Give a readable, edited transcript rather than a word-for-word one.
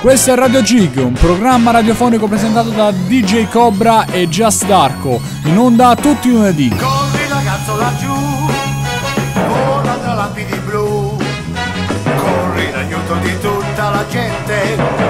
Questo è Radio Gig, un programma radiofonico presentato da DJ Cobra e Just Darko, in onda tutti i lunedì. Corri ragazzo laggiù, vola da lapidi blu, corri in aiuto di tutta la gente.